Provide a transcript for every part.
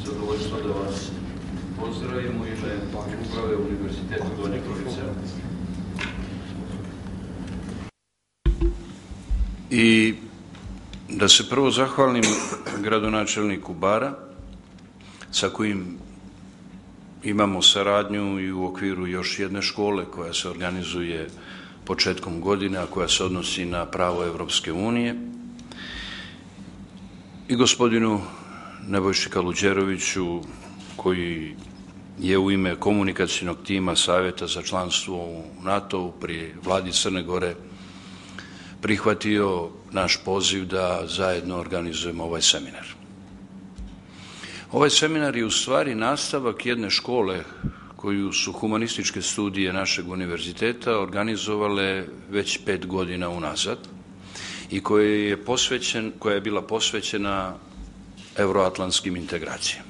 zadovoljstvo da vas pozdravim u ime uprave Univerziteta Donje Gorice. I da se prvo zahvalim gradonačelniku Bara, sa kojim imamo saradnju i u okviru još jedne škole koja se organizuje početkom godine, a koja se odnosi na pravo Evropske unije, i gospodinu Nebojši Kaluđeroviću, koji je u ime komunikacijnog tima Savjeta za članstvo u NATO-u pri vladi Crne Gore prihvatio naš poziv da zajedno organizujemo ovaj seminar. Ovaj seminar je u stvari nastavak jedne škole koju su humanističke studije našeg univerziteta organizovale već 5 godina unazad i koja je bila posvećena evroatlantskim integracijama.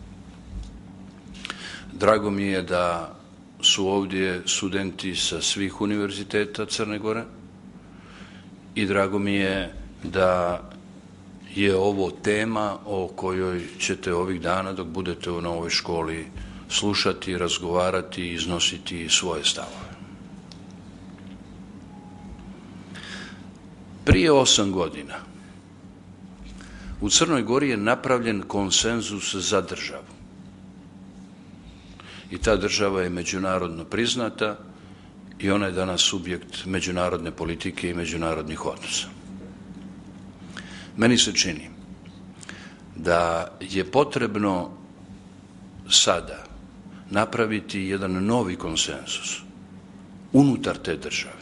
Drago mi je da su ovdje studenti sa svih univerziteta Crne Gore i drago mi je da je ovo tema o kojoj ćete ovih dana, dok budete u novoj školi, slušati, razgovarati i iznositi svoje stavove. Prije 8 godina u Crnoj Gori je napravljen konsenzus za državu. I ta država je međunarodno priznata i ona je danas subjekt međunarodne politike i međunarodnih odnosa. Meni se čini da je potrebno sada napraviti jedan novi konsenzus unutar te države.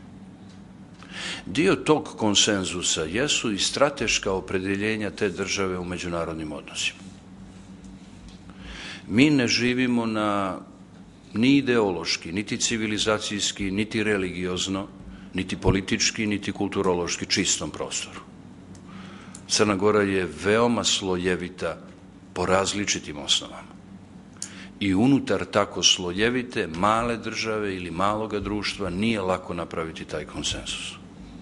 Dio tog konsenzusa jesu i strateška opredeljenja te države u međunarodnim odnosima. Mi ne živimo na ni ideološki, niti civilizacijski, niti religiozno, niti politički, niti kulturološki čistom prostoru. Crna Gora je veoma slojevita po različitim osnovama. I unutar tako slojevite, male države ili maloga društva nije lako napraviti taj konsenzus.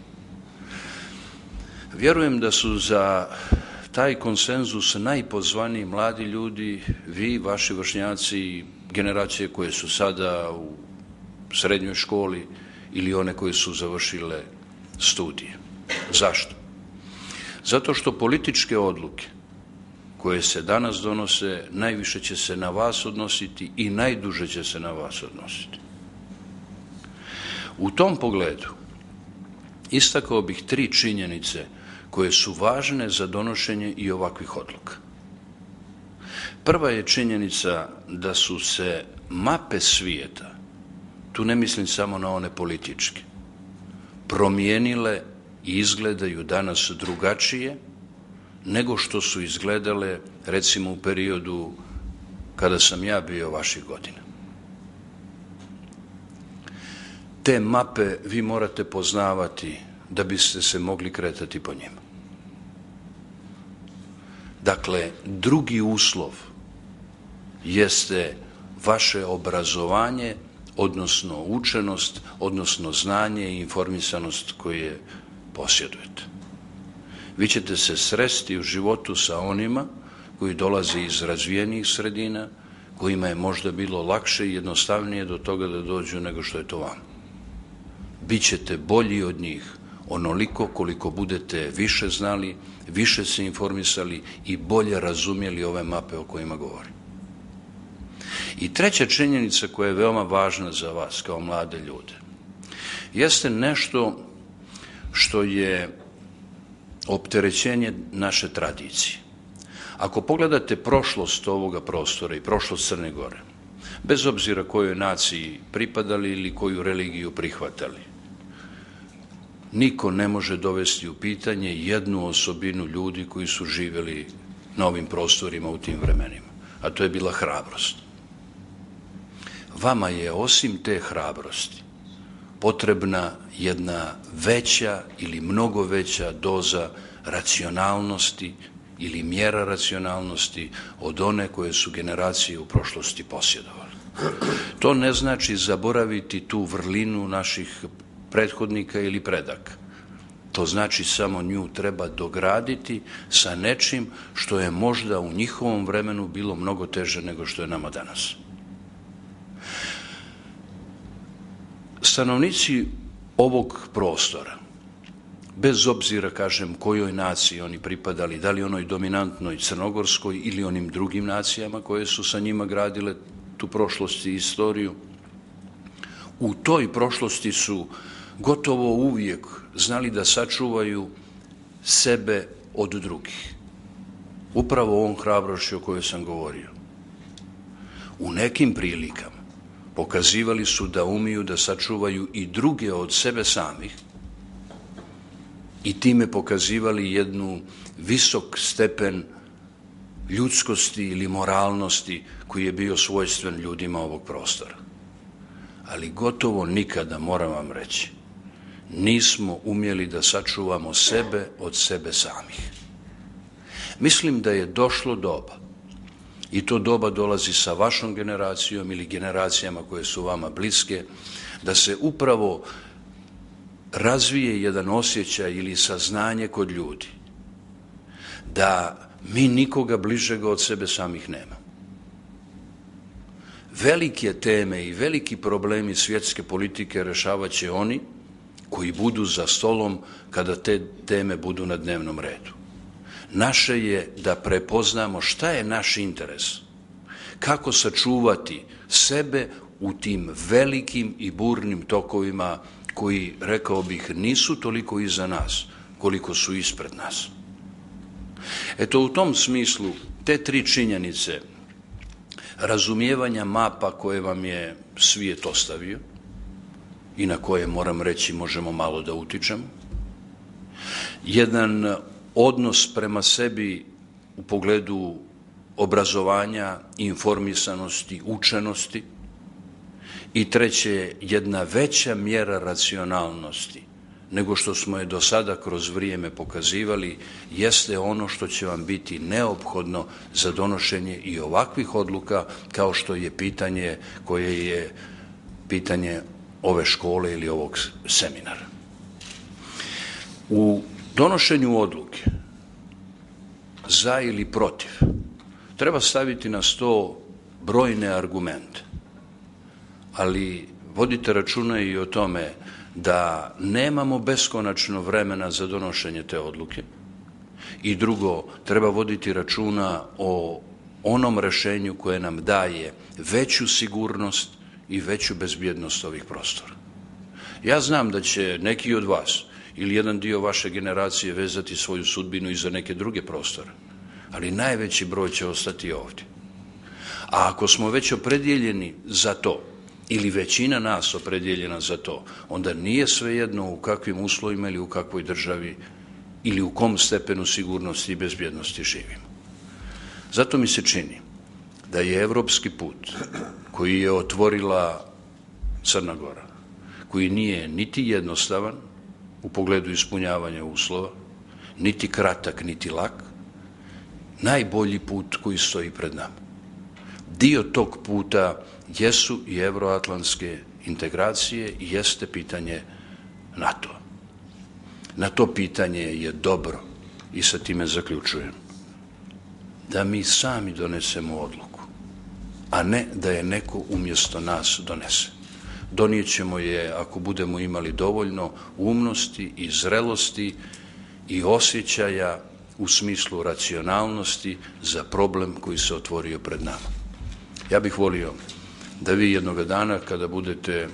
Vjerujem da su za taj konsenzus najpozvaniji mladi ljudi, vi, vaši vršnjaci, generacije koje su sada u srednjoj školi ili one koje su završile studije. Zašto? Zato što političke odluke koje se danas donose najviše će se na vas odnositi i najduže će se na vas odnositi. U tom pogledu istakao bih 3 činjenice koje su važne za donošenje i ovakvih odluka. Prva je činjenica da su se mape svijeta, tu ne mislim samo na one političke, promijenile i izgledaju danas drugačije nego što su izgledale recimo u periodu kada sam ja bio vaših godina. Te mape vi morate poznavati da biste se mogli kretati po njima. Dakle, drugi uslov jeste vaše obrazovanje, odnosno učenost, odnosno znanje i informisanost koje posjedujete. Vi ćete se sresti u životu sa onima koji dolaze iz razvijenih sredina, kojima je možda bilo lakše i jednostavnije do toga da dođu nego što je to vam. Bićete bolji od njih onoliko koliko budete više znali, više se informisali i bolje razumjeli ove mape o kojima govorim. I treća činjenica koja je veoma važna za vas kao mlade ljude jeste nešto što je opterećenje naše tradicije. Ako pogledate prošlost ovoga prostora i prošlost Crne Gore, bez obzira kojoj naciji pripadali ili koju religiju prihvatali, niko ne može dovesti u pitanje jednu osobinu ljudi koji su živjeli na ovim prostorima u tim vremenima, a to je bila hrabrost. Vama je osim te hrabrosti potrebna jedna veća ili mnogo veća doza racionalnosti ili mjera racionalnosti od one koje su generacije u prošlosti posjedovali. To ne znači zaboraviti tu vrlinu naših prethodnika ili predaka, To znači samo nju treba dograditi sa nečim što je možda u njihovom vremenu bilo mnogo teže nego što je nama danas. Stanovnici ovog prostora, bez obzira, kažem, kojoj naciji oni pripadali, da li onoj dominantnoj crnogorskoj ili onim drugim nacijama koje su sa njima gradile tu prošlost i istoriju, u toj prošlosti su gotovo uvijek znali da sačuvaju sebe od drugih. Upravo ovom hrabrošću o kojoj sam govorio. U nekim prilikama pokazivali su da umiju da sačuvaju i druge od sebe samih i time pokazivali jednu visok stepen ljudskosti ili moralnosti koji je bio svojstven ljudima ovog prostora. Ali gotovo nikada, moram vam reći, nismo umjeli da sačuvamo sebe od sebe samih. Mislim da je došlo doba, i to doba dolazi sa vašom generacijom ili generacijama koje su vama bliske, da se upravo razvije jedan osjećaj ili saznanje kod ljudi da mi nikoga bližega od sebe samih nema. Velike teme i veliki problemi svjetske politike rešavat će oni koji budu za stolom kada te teme budu na dnevnom redu. Naše je da prepoznamo šta je naš interes, kako sačuvati sebe u tim velikim i burnim tokovima koji, rekao bih, nisu toliko iza nas, koliko su ispred nas. Eto, u tom smislu, te tri činjenice razumijevanja mapa koje vam je svijet ostavio i na koje, moram reći, možemo malo da utičemo, jedan odnos prema sebi u pogledu obrazovanja, informisanosti, učenosti i treće, jedna veća mjera racionalnosti nego što smo je do sada kroz vrijeme pokazivali, jeste ono što će vam biti neophodno za donošenje i ovakvih odluka kao što je pitanje koje je pitanje ove škole ili ovog seminara. U donošenju odluke za ili protiv treba staviti na sto brojne argumente, ali vodite računa i o tome da nemamo beskonačno vremena za donošenje te odluke i drugo, treba voditi računa o onom rešenju koje nam daje veću sigurnost i veću bezbjednost ovih prostora. Ja znam da će neki od vas ili jedan dio vaše generacije vezati svoju sudbinu i za neke druge prostore, ali najveći broj će ostati ovdje. A ako smo već opredjeljeni za to, ili većina nas opredjeljena za to, onda nije svejedno u kakvim uslovima ili u kakvoj državi ili u kom stepenu sigurnosti i bezbjednosti živimo. Zato mi se čini da je evropski put koji je otvorila Crna Gora, koji nije niti jednostavan u pogledu ispunjavanja uslova, niti kratak, niti lak, najbolji put koji stoji pred nama. Dio tog puta jesu i evroatlantske integracije i jeste pitanje NATO. Na to pitanje je dobro, i sa time zaključujem, da mi sami donesemo odluku, a ne da je neko umjesto nas donese. Donijećemo je ako budemo imali dovoljno umnosti i zrelosti i osjećaja u smislu racionalnosti za problem koji se otvorio pred nama. Ja bih volio da vi jednoga dana, kada budete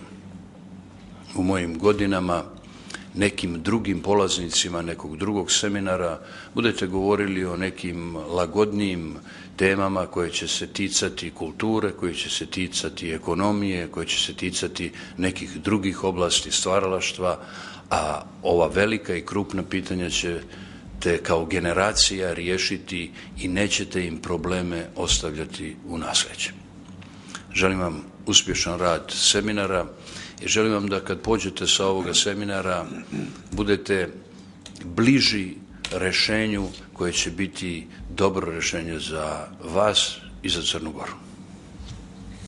u mojim godinama, nekim drugim polaznicima nekog drugog seminara, budete govorili o nekim lagodnijim temama koje će se ticati kulture, koje će se ticati ekonomije, koje će se ticati nekih drugih oblasti stvaralaštva, a ova velika i krupna pitanja ćete kao generacija riješiti i nećete im probleme ostavljati u nasleđe. Želim vam uspješan rad seminara i želim vam da kad pođete sa ovoga seminara budete bliži rešenju koje će biti dobro rešenje za vas i za Crnu Goru.